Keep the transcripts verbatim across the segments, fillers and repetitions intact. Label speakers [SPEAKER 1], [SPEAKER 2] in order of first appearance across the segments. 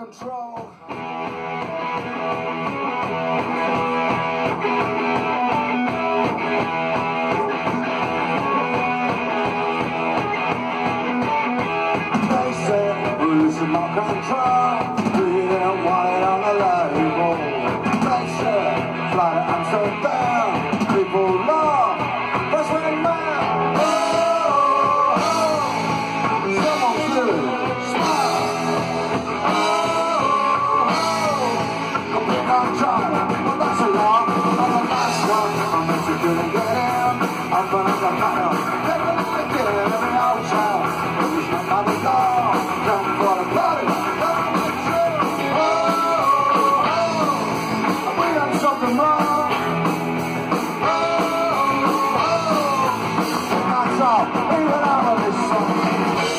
[SPEAKER 1] control. They say we're losing my control. We don't want it on the label. They say fly to Amsterdam. People love that's when it matters. Oh, oh, oh. Someone good, smile. I'm gonna go down, never like it in every old town. It's my mother's law, come for the party, come with you. Oh, oh, oh, we done something wrong. Oh, oh, oh, that's all, even out of this song.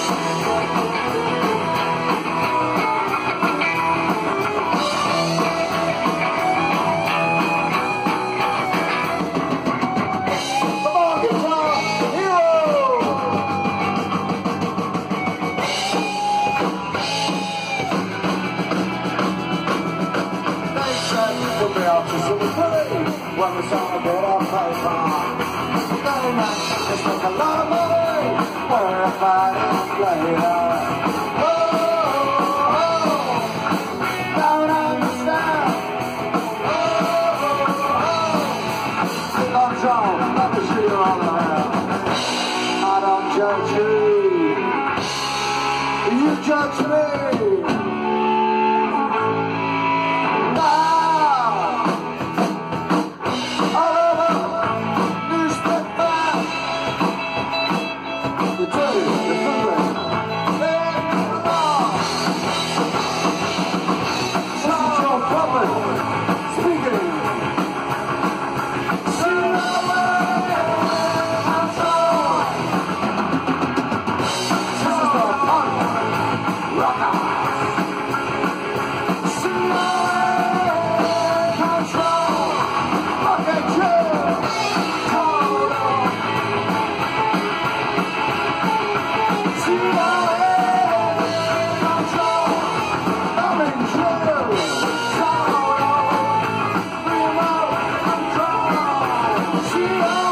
[SPEAKER 1] We'll be out to celebrate when we celebrate our paper. They might just make a lot of money. We're a fighting player. Oh, oh, oh, don't understand. Oh, oh, oh, sit on John, let me see you all around. I don't judge you, you judge me. Joe Publix speaking. She